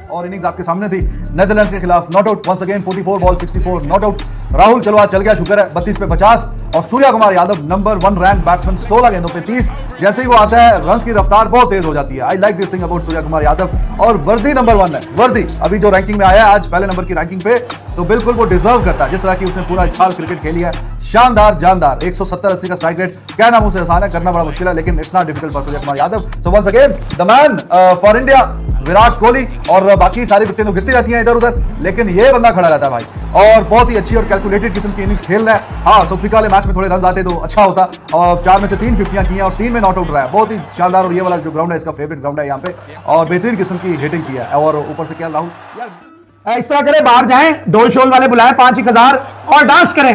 और इनिंग्स आपके सामने थी नेदरलैंड्स के खिलाफ। Not out once again 44 ball 64 not out. Rahul चलो आज चल गया, शुक्र है 32 पे 50। और Surya Kumar Yadav number 1 rank batsman 16 गेंदों पे 30। जैसे ही वो आता है रन्स की रफ्तार बहुत तेज हो जाती है। I like this thing about Surya Kumar Yadav. और वर्दी नंबर 1 है। वर्दी अभी जो रैंकिंग में आया है आज पहले नंबर की रैंकिंग पे, तो बिल्कुल वो डिजर्व करता है जिस तरह की उसने पूरा इस साल क्रिकेट खेली है। शानदार जानदार 170-80 का स्ट्राइक रेट कहना मुझसे आसान है, करना बड़ा मुश्किल है, लेकिन it's not difficult for Surya Kumar Yadav. So once again the man for India Virat Kohli. और बाकी सारी विकेटें तो गिरती रहती हैं इधर उधर, लेकिन ये बंदा खड़ा रहता है भाई और बहुत ही अच्छी और कैलकुलेटेड किस्म की इनिंग्स खेल रहा है। हाँ, साउथ अफ्रीका वाले मैच में थोड़े रन आते तो अच्छा होता। और 4 में से 3 50 की हैं और 3 में नॉट आउट रहा है। बहुत ही शानदार। और ये वाला जो ग्राउंड है इसका फेवरेट ग्राउंड है यहाँ पे, और बेहतरीन किस्म की हिटिंग की है। और ऊपर से क्या राहुल इस तरह करें, बाहर जाएं, डोल शोल वाले बुलाएं 5-1000 और डांस करें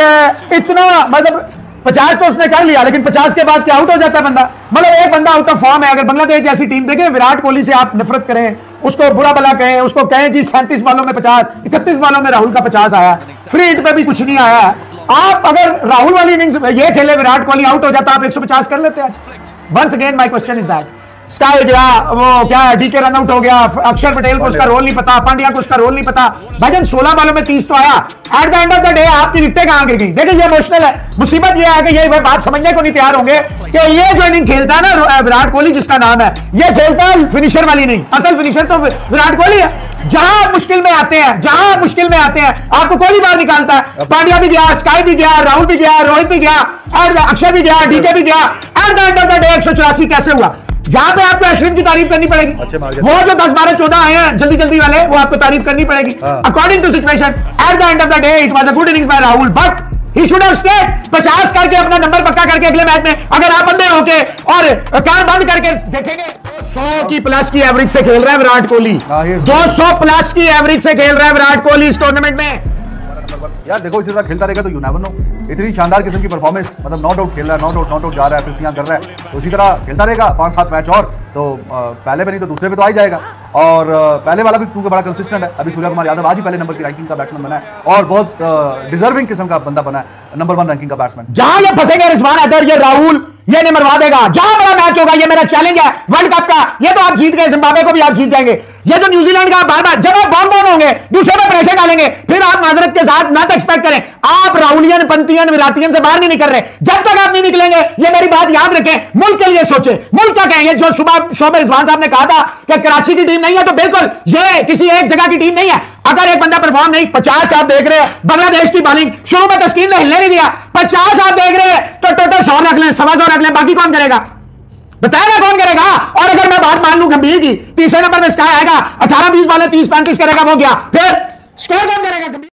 कि इतना मतलब 50 तो उसने कर लिया, लेकिन 50 के बाद क्या आउट हो जाता है बंदा। मतलब एक बंदा आउट ऑफ फॉर्म है। अगर बांग्लादेश जैसी टीम देखें, विराट कोहली से आप नफरत करें, उसको बुरा भला कहें, उसको कहें जी 37 बॉलों में 50, 31 बॉलों में राहुल का 50 आया, फ्री हिट पे भी कुछ नहीं आया। आप अगर राहुल वाली इनिंग्स ये खेले, विराट कोहली आउट हो जाता, आप 150 कर लेते आज। Once again my question is that SKY गया, वो क्या डीके रन आउट हो गया, अक्षर पटेल को उसका रोल नहीं पता, पांड्या को उसका रोल नहीं पता। भाईजान 16 बॉलों में 30 तो आया। At the end of the day आपकी विकेटें कहां गिर गई? देखिए ये इमोशनल है। मुसीबत ये है कि ये बात समझने को नहीं तैयार होंगे कि ये जो इनिंग खेलता है ना विराट कोहली जिसका नाम है, ये खेलता है फिनिशर वाली इनिंग। असल फिनिशर तो विराट कोहली है। जहां मुश्किल में आते हैं, जहां मुश्किल में आते हैं आपको कोहली बाहर निकालता है। पांड्या भी गया, स्काई भी गया, राहुल भी गया, रोहित भी गया, अक्षर भी गया, डीके भी गया। At the end of the day 184 कैसे हुआ? यहां पे आपको अश्विन की तारीफ करनी पड़ेगी। वो जो 10, 12, 14 आए हैं जल्दी जल्दी वाले, वो आपको तारीफ करनी पड़ेगी according to situation. At the end of the day it was a good innings by Rahul, but he should have stayed 50 करके अपना नंबर पक्का करके अगले मैच में अगर आप अंधे होके और कान बंद करके देखेंगे 200 की प्लस की एवरेज से खेल रहा है विराट कोहली। 200 प्लस की एवरेज से खेल रहा है विराट कोहली इस टूर्नामेंट में। यार देखो इसी तरह खेलता रहेगा तो यू नेवर नो। इतनी शानदार किस्म की परफॉर्मेंस, मतलब नॉट आउट खेल रहा है, नॉट आउट जा रहा है, 50 कर रहा है, तो उसी तरह खेलता रहेगा 5-7 मैच और तो पहले पे नहीं तो दूसरे पे तो आ ही जाएगा। और पहले वाला भी क्योंकि बड़ा कंसिस्टेंट है। अभी सूर्य कुमार यादव आज ही पहले नंबर की रैंकिंग का बैट्समैन बना है और बहुत डिजर्विंग किस्म का बंदा बना है, नंबर 1 रैंकिंग का बैट्समैन। जहां ये फंसेंगे रिजवान हैदर, ये राहुल, ये नहीं मरवा देगा। जहां बड़ा मैच होगा, ये मेरा चैलेंज है वर्ल्ड कप का, ये तो आप जीत गए, जिम्बाब्वे को भी आप जीत जाएंगे। ये जो न्यूजीलैंड का बार बार जब आप बॉम्ब डाउन होंगे, दूसरे पे प्रेशर डालेंगे, फिर आप माजरत के साथ ना एक्सपेक्ट करें। आप राहुलियन, पंतियन, विराटियन से बाहर नहीं निकल रहे। जब तक आप नहीं निकलेंगे, ये मेरी बात याद रखें, मुल्क के लिए सोचे। मुल्क का कहेंगे जो सुबह शो में रिजवान साहब ने कहा था कि कराची की टीम नहीं है, तो बिल्कुल ये किसी एक जगह की टीम नहीं है। अगर एक बंदा परफॉर्म नहीं, 50 आप देख रहे हैं बांग्लादेश की बॉलिंग, शुरू में तस्कीन ने हिलने नहीं दिया, 50 आप देख रहे हैं तो टोटल 100 रख लें, 100 रख लें, बाकी कौन करेगा? बताएगा कौन करेगा? और अगर मैं बात मान लूं गंभीर की, तीसरे नंबर में स्काई आएगा, 18-20 बॉलें 30-35 करेगा, वो गया, फिर स्कोर कौन करेगा?